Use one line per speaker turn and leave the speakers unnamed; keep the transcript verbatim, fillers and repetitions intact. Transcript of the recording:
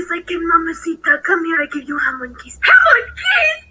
like, mamacita, come here, I give you Hamon keys. Hamon keys?